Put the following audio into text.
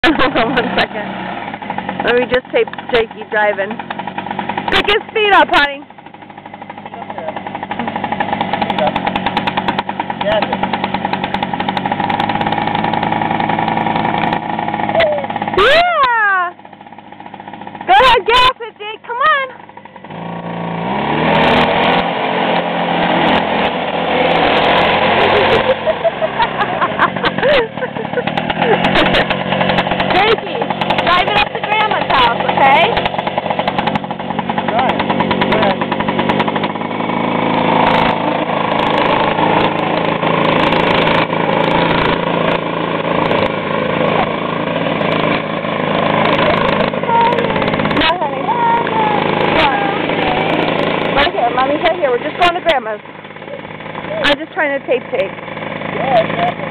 Hold on 1 second. Let me just tape Jakey driving. Pick his feet up, honey. Yeah! Go ahead, gas it, Jake. Come on. Jakey, drive it up to Grandma's house, okay? Right. Go ahead. No, honey. Right here, Mommy's right here. We're just going to Grandma's. I'm just trying to tape Jake. Yeah, exactly.